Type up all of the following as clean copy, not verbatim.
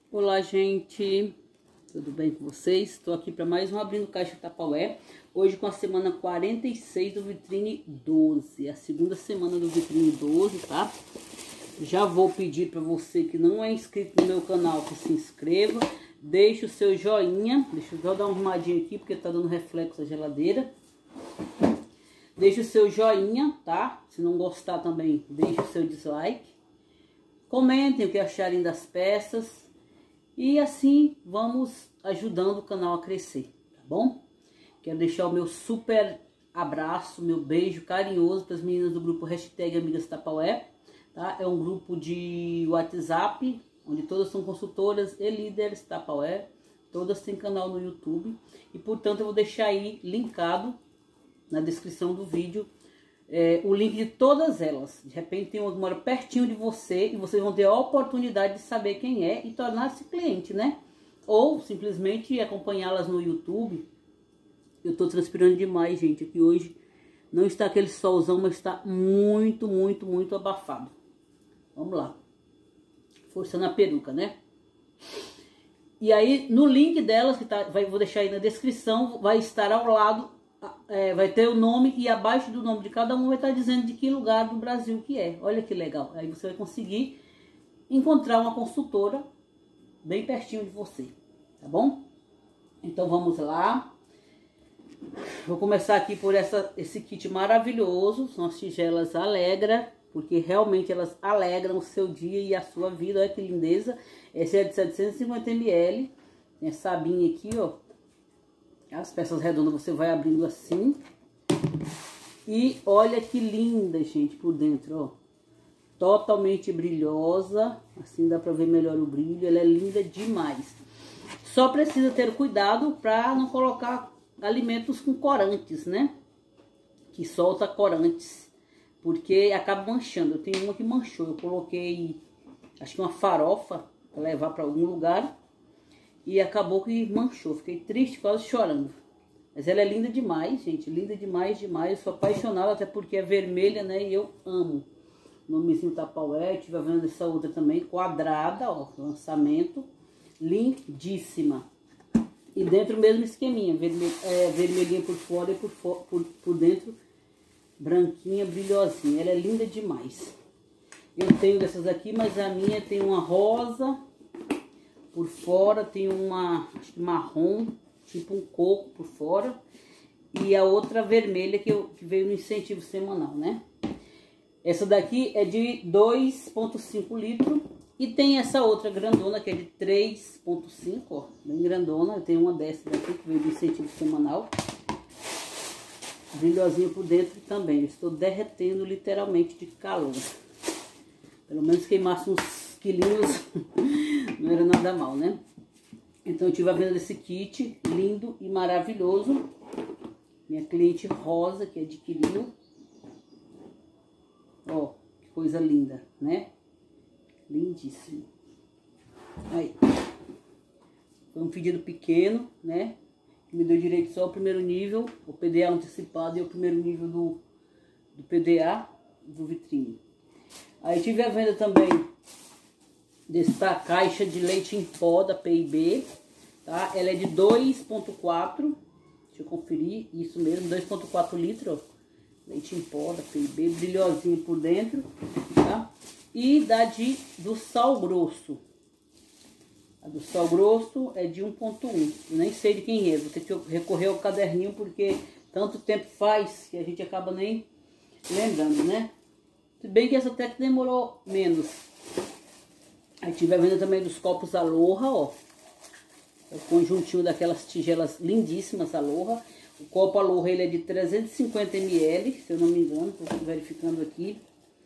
Olá, gente, tudo bem com vocês? Estou aqui para mais um Abrindo Caixa Tapaué. Hoje com a semana 46 do Vitrine 12, a segunda semana do Vitrine 12, tá? Já vou pedir para você que não é inscrito no meu canal que se inscreva, deixe o seu joinha. Deixa eu só dar uma arrumadinha aqui porque tá dando reflexo a geladeira. Deixe o seu joinha, tá? Se não gostar também, deixe o seu dislike. Comentem o que acharem das peças. E assim vamos ajudando o canal a crescer, tá bom? Quero deixar o meu super abraço, meu beijo carinhoso para as meninas do grupo #Amigas Tapaué, tá? É um grupo de WhatsApp, onde todas são consultoras e líderes Tapaué. Todas têm canal no YouTube. E, portanto, eu vou deixar aí linkado na descrição do vídeo o link de todas elas. De repente tem uma que mora pertinho de você e vocês vão ter a oportunidade de saber quem é e tornar-se cliente, né? Ou simplesmente acompanhá-las no YouTube. Eu tô transpirando demais, gente, aqui hoje. Não está aquele solzão, mas está muito, muito, muito abafado. Vamos lá. Forçando a peruca, né? E aí, no link delas, que vou deixar aí na descrição, vai estar ao lado. Vai ter o nome e abaixo do nome de cada um vai estar dizendo de que lugar do Brasil que é. Olha que legal. Aí você vai conseguir encontrar uma consultora bem pertinho de você, tá bom? Então vamos lá. Vou começar aqui por esse kit maravilhoso. São as tigelas Alegra, porque realmente elas alegram o seu dia e a sua vida. Olha que lindeza. Esse é de 750 ml. Tem essa abinha aqui, ó. As peças redondas você vai abrindo assim. E olha que linda, gente, por dentro, ó. Totalmente brilhosa. Assim dá pra ver melhor o brilho. Ela é linda demais. Só precisa ter cuidado pra não colocar alimentos com corantes, né? Que solta corantes. Porque acaba manchando. Eu tenho uma que manchou. Eu coloquei, acho que uma farofa pra levar pra algum lugar. E acabou que manchou. Fiquei triste, quase chorando. Mas ela é linda demais, gente. Linda demais, demais. Eu sou apaixonada, até porque é vermelha, né? E eu amo. Nomezinho Tapaué. Estive vendo essa outra também. Quadrada, ó. Lançamento. Lindíssima. E dentro o mesmo esqueminha. Vermelhinha por fora e por dentro branquinha, brilhosinha. Ela é linda demais. Eu tenho dessas aqui, mas a minha tem uma rosa. Por fora tem uma, acho que marrom, tipo um coco por fora. E a outra vermelha que veio no incentivo semanal, né? Essa daqui é de 2,5 litros. E tem essa outra grandona que é de 3,5, ó. Bem grandona. Eu tenho uma dessa daqui que veio do incentivo semanal. Brilhosinha por dentro também. Eu estou derretendo literalmente de calor. Pelo menos queimasse uns quilinhos. Não era nada mal, né? Então eu tive a venda desse kit lindo e maravilhoso. Minha cliente Rosa que adquiriu. Ó, que coisa linda, né? Lindíssimo. Aí. Foi um pedido pequeno, né? Que me deu direito só ao primeiro nível, o PDA antecipado e o primeiro nível do PDA do Vitrine. Aí tive a venda também desta caixa de leite em pó da P&B, tá? Ela é de 2,4, deixa eu conferir, isso mesmo, 2,4 litros, ó. Leite em pó da P&B, brilhosinho por dentro, tá? E do sal grosso. A do sal grosso é de 1,1, eu nem sei de quem é, vou ter que recorrer ao caderninho porque tanto tempo faz que a gente acaba nem lembrando, né? Se bem que essa até que demorou menos. Aí tive a venda também dos copos Aloha, ó. É o conjuntinho daquelas tigelas lindíssimas Aloha. O copo Aloha, ele é de 350 ml, se eu não me engano, estou verificando aqui.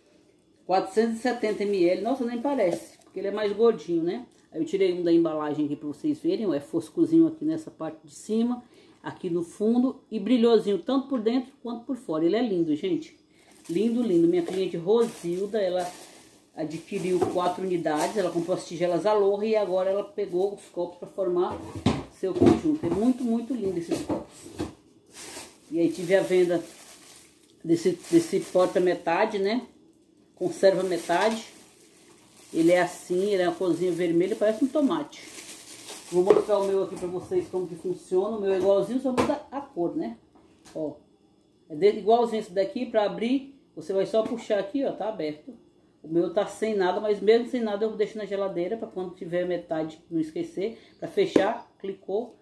470 ml, nossa, nem parece, porque ele é mais gordinho, né? Aí eu tirei um da embalagem aqui para vocês verem, ó. É foscozinho aqui nessa parte de cima, aqui no fundo, e brilhosinho tanto por dentro quanto por fora. Ele é lindo, gente. Lindo, lindo. Minha cliente Rosilda, ela adquiriu 4 unidades, ela comprou as tigelas Aloha e agora ela pegou os copos para formar seu conjunto. É muito, muito lindo esses copos. E aí tive a venda desse porta metade, né? Conserva metade. Ele é assim, ele é uma corzinha vermelha, parece um tomate. Vou mostrar o meu aqui pra vocês como que funciona. O meu é igualzinho, só muda a cor, né? Ó, é igualzinho esse daqui. Pra abrir, você vai só puxar aqui, ó, tá aberto. O meu tá sem nada, mas mesmo sem nada eu deixo na geladeira pra quando tiver metade não esquecer. Pra fechar, clicou,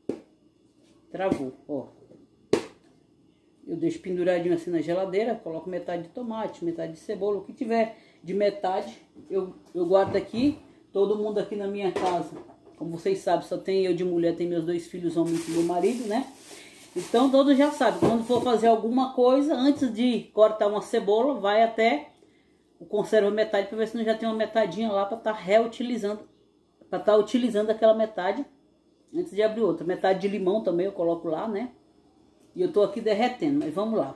travou, ó. Eu deixo penduradinho assim na geladeira, coloco metade de tomate, metade de cebola, o que tiver de metade eu guardo aqui. Todo mundo aqui na minha casa, como vocês sabem, só tem eu de mulher, tem meus 2 filhos homens e meu marido, né? Então todos já sabem, quando for fazer alguma coisa, antes de cortar uma cebola, vai até o conserva metade para ver se não já tem uma metadinha lá para estar reutilizando, para estar utilizando aquela metade antes de abrir outra. Metade de limão também eu coloco lá, né? E eu tô aqui derretendo, mas vamos lá.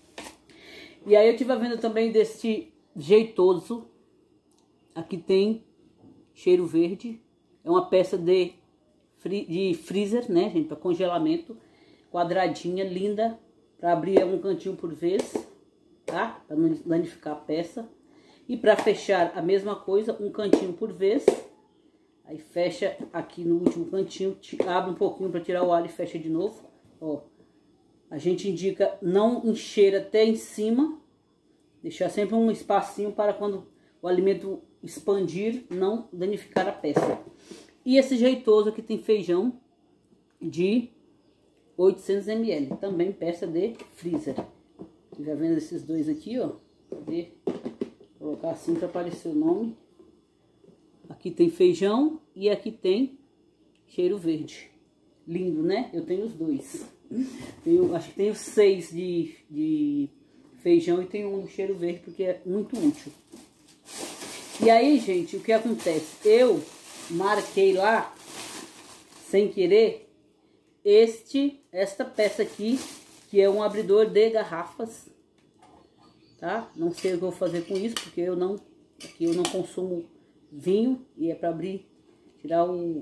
E aí eu tive a venda também desse jeitoso. Aqui tem cheiro verde. É uma peça de freezer, né, gente? Para congelamento. Quadradinha, linda. Para abrir um cantinho por vez, tá? Para não danificar a peça. E para fechar a mesma coisa, um cantinho por vez. Aí fecha aqui no último cantinho. Abre um pouquinho para tirar o alho e fecha de novo. Ó. A gente indica não encher até em cima, deixar sempre um espacinho para quando o alimento expandir, não danificar a peça. E esse jeitoso aqui tem feijão de 800 ml, também peça de freezer. Já vendo esses dois aqui, ó. Vou colocar assim para aparecer o nome. Aqui tem feijão e aqui tem cheiro verde. Lindo, né? Eu tenho os dois. Acho que tenho 6 de feijão e tenho um cheiro verde porque é muito útil. E aí, gente, o que acontece? Eu marquei lá, sem querer, esta peça aqui, que é um abridor de garrafas, tá? Não sei o que eu vou fazer com isso, porque aqui eu não consumo vinho e é para abrir, tirar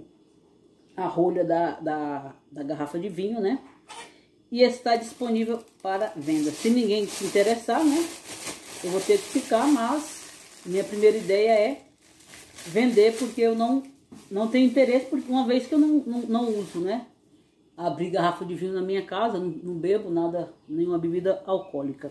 a rolha da garrafa de vinho, né? E está disponível para venda. Se ninguém se interessar, né, eu vou ter que ficar, mas minha primeira ideia é vender, porque eu não tenho interesse, porque uma vez que eu não uso, né, abrir garrafa de vinho na minha casa, não bebo nada, nenhuma bebida alcoólica.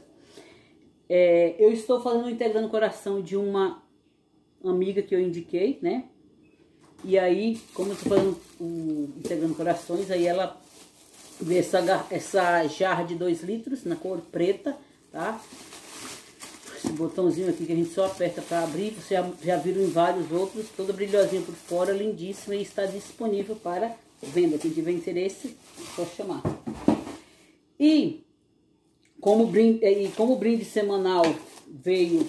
Eu estou fazendo o Integrando Coração de uma amiga que eu indiquei, né, e aí, como eu estou fazendo o Integrando Corações, aí ela vê essa jarra de 2 litros na cor preta, tá? Esse botãozinho aqui que a gente só aperta para abrir, você já viram em vários outros, toda brilhosinha por fora, lindíssima, e está disponível para venda. Quem tiver interesse, pode chamar. E como brinde semanal veio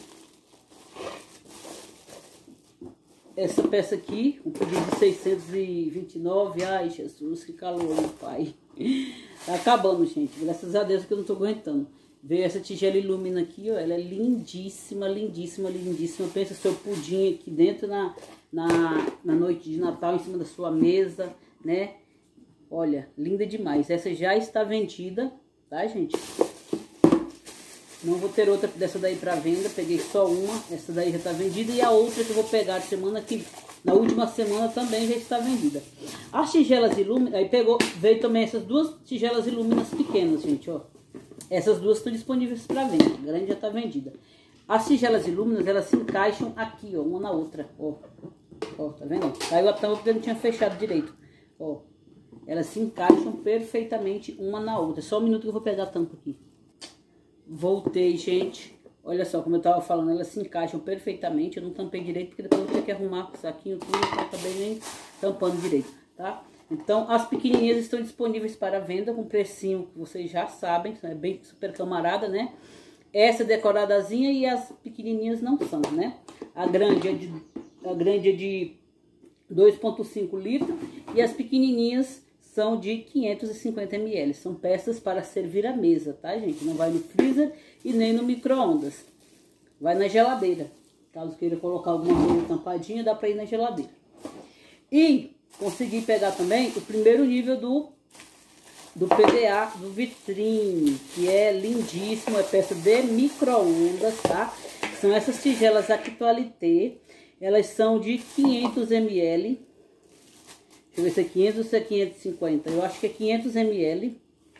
essa peça aqui, um pedido de 629, ai Jesus, que calor, meu pai. Tá acabando, gente, graças a Deus que eu não tô aguentando. Veio essa tigela Illumina aqui, ó, ela é lindíssima, lindíssima, lindíssima. Pensa seu pudim aqui dentro na noite de Natal, em cima da sua mesa, né? Olha, linda demais. Essa já está vendida, tá, gente? Não vou ter outra dessa daí para venda, peguei só uma, essa daí já está vendida, e a outra que eu vou pegar de semana que na última semana também já está vendida. As tigelas Illumina, aí veio também essas 2 tigelas Illuminas pequenas, gente, ó. Essas 2 estão disponíveis para venda, a grande já está vendida. As tigelas Illuminas, elas se encaixam aqui, ó, uma na outra, ó. Ó, tá vendo? Caiu a tampa porque eu não tinha fechado direito, ó. Elas se encaixam perfeitamente uma na outra. Só um minuto que eu vou pegar a tampa aqui. Voltei, gente. Olha só, como eu tava falando, elas se encaixam perfeitamente. Eu não tampei direito, porque depois eu vou ter que arrumar o saquinho tudo, então acabei nem tampando direito, tá? Então, as pequenininhas estão disponíveis para venda com precinho que vocês já sabem, é bem super camarada, né? Essa é decoradazinha e as pequenininhas não são, né? A grande é de 2,5 litros e as pequenininhas são de 550 ml. São peças para servir à mesa, tá, gente? Não vai no freezer e nem no micro-ondas. Vai na geladeira. Caso queira colocar alguma coisa tampadinha, dá para ir na geladeira. E consegui pegar também o primeiro nível do PDA do Vitrine, que é lindíssimo, é peça de micro-ondas, tá? São essas tigelas Actualité. Elas são de 500 ml. Deixa eu ver se é 500 ou se é 550. Eu acho que é 500 ml.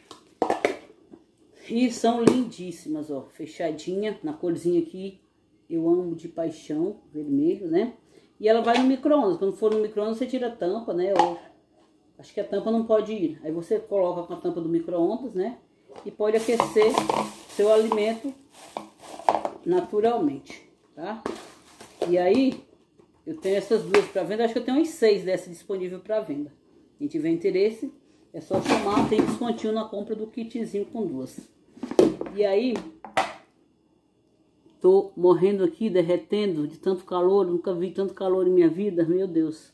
E são lindíssimas, ó. Fechadinha, na corzinha aqui. Eu amo de paixão, vermelho, né? E ela vai no micro-ondas. Quando for no micro-ondas, você tira a tampa, né? Ou, acho que a tampa não pode ir. Aí você coloca com a tampa do micro-ondas, né? E pode aquecer seu alimento naturalmente, tá? E aí, eu tenho essas duas para venda. Acho que eu tenho umas 6 dessas disponível para venda. Quem tiver interesse, é só chamar. Tem descontinho na compra do kitzinho com duas. E aí, tô morrendo aqui, derretendo de tanto calor. Nunca vi tanto calor em minha vida, meu Deus.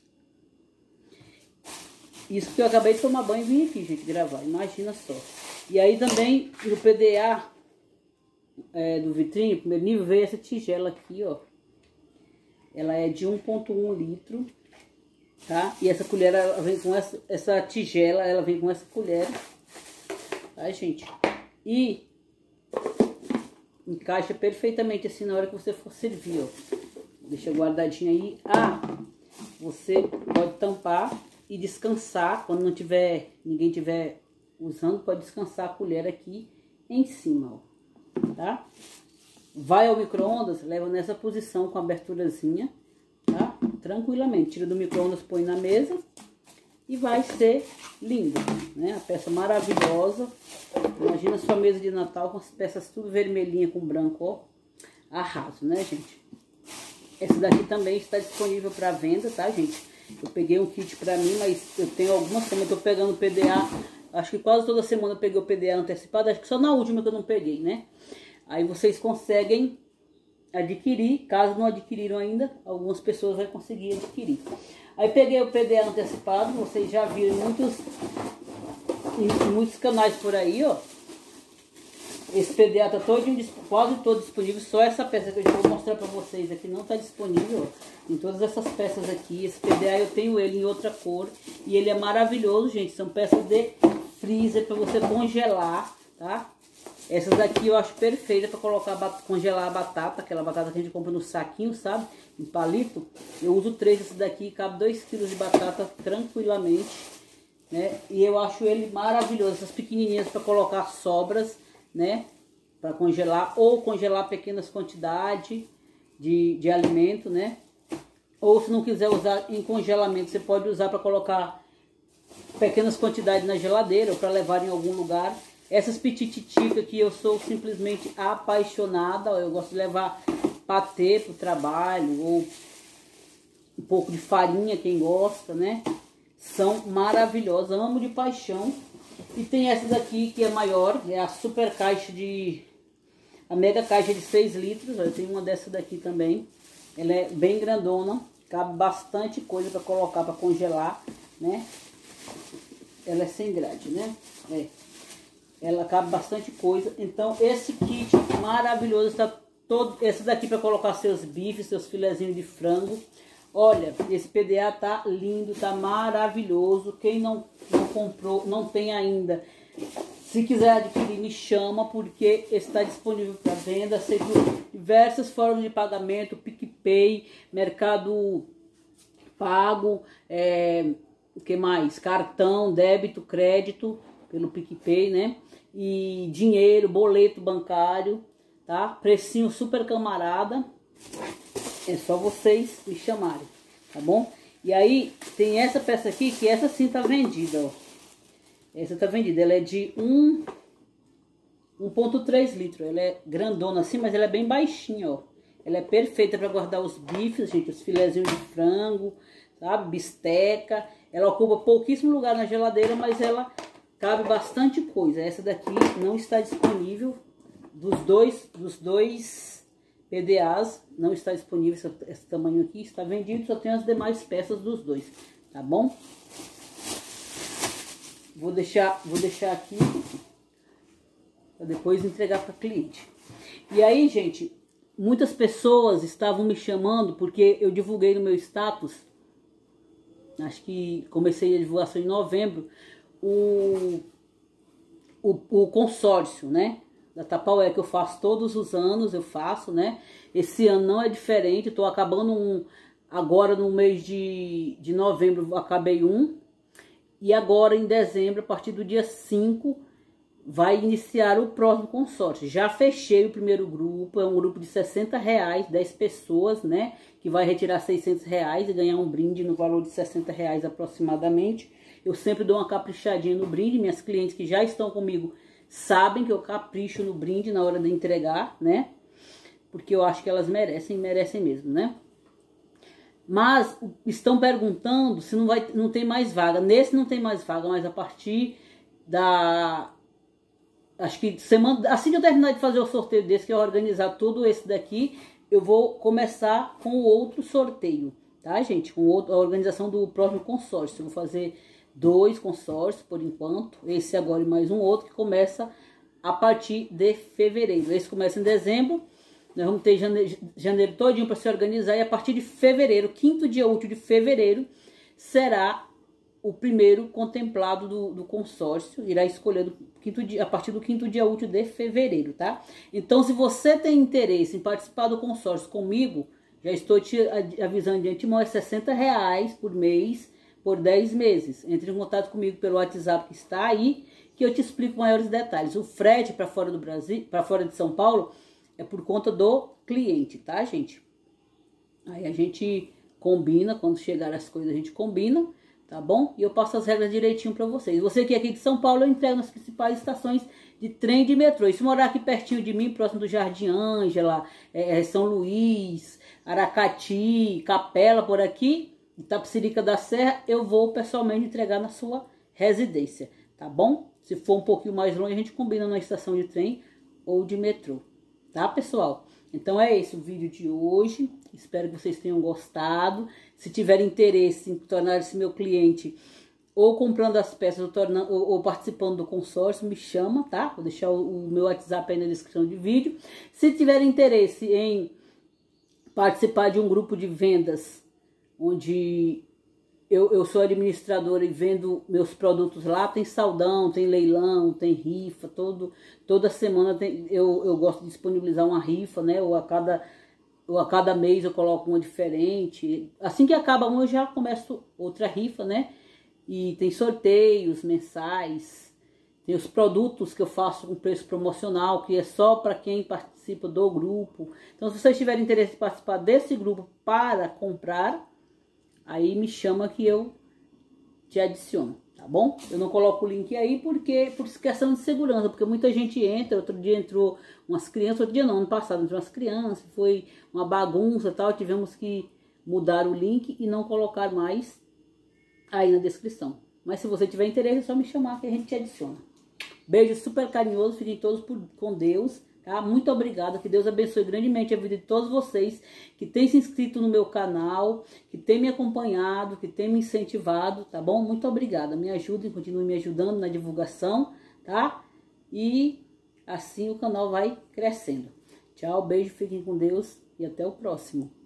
Isso que eu acabei de tomar banho e vim aqui, gente, gravar. Imagina só. E aí também, no PDA do vitrine, primeiro nível, veio essa tigela aqui, ó. Ela é de 1,1 litro, tá? E essa colher, ela vem com essa tigela, ela vem com essa colher, tá, gente? E encaixa perfeitamente assim na hora que você for servir, ó. Deixa guardadinho aí. Você pode tampar e descansar. Quando não tiver, ninguém tiver usando, pode descansar a colher aqui em cima, ó, tá? Vai ao micro-ondas, leva nessa posição com a aberturazinha, tá? Tranquilamente. Tira do micro-ondas, põe na mesa e vai ser lindo, né? A peça maravilhosa. Imagina sua mesa de Natal com as peças tudo vermelhinha com branco, ó. Arraso, né, gente? Essa daqui também está disponível para venda, tá, gente? Eu peguei um kit para mim, mas eu tenho algumas também. Tô pegando o PDA. Acho que quase toda semana eu peguei o PDA antecipado. Acho que só na última que eu não peguei, né? Aí vocês conseguem adquirir. Caso não adquiriram ainda, algumas pessoas vão conseguir adquirir. Aí peguei o PDA antecipado. Vocês já viram em muitos canais por aí, ó. Esse PDA tá quase todo disponível. Só essa peça que eu já vou mostrar pra vocês aqui não tá disponível, ó. Em todas essas peças aqui. Esse PDA eu tenho ele em outra cor. E ele é maravilhoso, gente. São peças de freezer pra você congelar, tá? Essas daqui eu acho perfeita para colocar, congelar a batata, aquela batata que a gente compra no saquinho, sabe? Em palito. Eu uso 3 desse daqui, cabe 2 kg de batata tranquilamente, né? E eu acho ele maravilhoso, essas pequenininhas para colocar sobras, né? Para congelar ou congelar pequenas quantidades de alimento, né? Ou se não quiser usar em congelamento, você pode usar para colocar pequenas quantidades na geladeira ou para levar em algum lugar. Essas pitititica que eu sou simplesmente apaixonada, eu gosto de levar patê pro trabalho, ou um pouco de farinha, quem gosta, né? São maravilhosas, amo de paixão. E tem essa daqui que é maior, é a super caixa a mega caixa de 6 litros, eu tenho uma dessa daqui também. Ela é bem grandona, cabe bastante coisa para colocar, para congelar, né? Ela é sem grade, né? Ela cabe bastante coisa. Então esse kit maravilhoso está todo. Esse daqui para colocar seus bifes, seus filezinhos de frango. Olha, esse PDA tá lindo, tá maravilhoso. Quem não comprou, não tem ainda, se quiser adquirir, me chama, porque está disponível para venda. Aceito diversas formas de pagamento: PicPay, Mercado Pago, o que mais? Cartão, débito, crédito pelo PicPay, né? E dinheiro, boleto bancário, tá? Precinho super camarada. É só vocês me chamarem, tá bom? E aí, tem essa peça aqui, que essa sim tá vendida, ó. Essa tá vendida, ela é de 1,3 litros. Ela é grandona assim, mas ela é bem baixinha, ó. Ela é perfeita para guardar os bifes, gente, os filezinhos de frango, sabe? Bisteca. Ela ocupa pouquíssimo lugar na geladeira, mas ela cabe bastante coisa. Essa daqui não está disponível. Dos dois PDAs não está disponível esse tamanho aqui. Está vendido, só tem as demais peças dos dois, tá bom? Vou deixar aqui para depois entregar para cliente. E aí, gente, muitas pessoas estavam me chamando porque eu divulguei no meu status. Acho que comecei a divulgação em novembro. O consórcio, né, da Tupperware, que eu faço todos os anos, eu faço, né? Esse ano não é diferente, eu tô acabando Agora no mês de novembro acabei um. E agora em dezembro, a partir do dia 5, vai iniciar o próximo consórcio. Já fechei o primeiro grupo, é um grupo de R$60, 10 pessoas, né? Que vai retirar R$600 e ganhar um brinde no valor de R$60 aproximadamente. Eu sempre dou uma caprichadinha no brinde, minhas clientes que já estão comigo sabem que eu capricho no brinde na hora de entregar, né? Porque eu acho que elas merecem mesmo, né? Mas estão perguntando se não tem mais vaga. Nesse não tem mais vaga, mas a partir da... Acho que semana, assim que eu terminar de fazer o sorteio desse, que eu organizar todo esse daqui, eu vou começar com o outro sorteio, tá, gente? Com a organização do próximo consórcio. Eu vou fazer 2 consórcios por enquanto, esse agora e mais um outro que começa a partir de fevereiro. Esse começa em dezembro, nós vamos ter janeiro todinho para se organizar, e a partir de fevereiro, 5º dia útil de fevereiro, será o primeiro contemplado do consórcio, irá escolher a partir do 5º dia útil de fevereiro, tá? Então, se você tem interesse em participar do consórcio comigo, já estou te avisando de antemão, é R$60 por mês, por 10 meses. Entre em contato comigo pelo WhatsApp que está aí, que eu te explico maiores detalhes. O frete para fora do Brasil, para fora de São Paulo, é por conta do cliente, tá, gente? Aí a gente combina, quando chegar as coisas a gente combina, tá bom? E eu passo as regras direitinho para vocês. Você que é aqui de São Paulo, eu entrego nas principais estações de trem e de metrô. E se morar aqui pertinho de mim, próximo do Jardim Ângela, São Luís, Aracati, Capela, por aqui, Itapecerica da Serra, eu vou pessoalmente entregar na sua residência, tá bom? Se for um pouquinho mais longe, a gente combina na estação de trem ou de metrô, tá, pessoal? Então é esse o vídeo de hoje. Espero que vocês tenham gostado. Se tiver interesse em tornar-se meu cliente, ou comprando as peças, ou participando do consórcio, me chama, tá? Vou deixar o meu WhatsApp aí na descrição de vídeo. Se tiver interesse em participar de um grupo de vendas, onde eu sou administradora e vendo meus produtos lá, tem saldão, tem leilão, tem rifa, toda semana eu gosto de disponibilizar uma rifa, né? Ou a cada mês eu coloco uma diferente. Assim que acaba uma, eu já começo outra rifa, né? E tem sorteios mensais, tem os produtos que eu faço com preço promocional, que é só para quem participa do grupo. Então, se vocês tiverem interesse em participar desse grupo para comprar, aí me chama que eu te adiciono, tá bom? Eu não coloco o link aí por questão de segurança, porque muita gente entra. Outro dia entrou umas crianças, outro dia não, ano passado entrou umas crianças, foi uma bagunça e tal, tivemos que mudar o link e não colocar mais aí na descrição. Mas se você tiver interesse, é só me chamar que a gente te adiciona. Beijo super carinhoso, fiquem todos com Deus, tá? Muito obrigada, que Deus abençoe grandemente a vida de todos vocês que têm se inscrito no meu canal, que têm me acompanhado, que têm me incentivado, tá bom? Muito obrigada, me ajudem, continuem me ajudando na divulgação, tá? E assim o canal vai crescendo. Tchau, beijo, fiquem com Deus e até o próximo.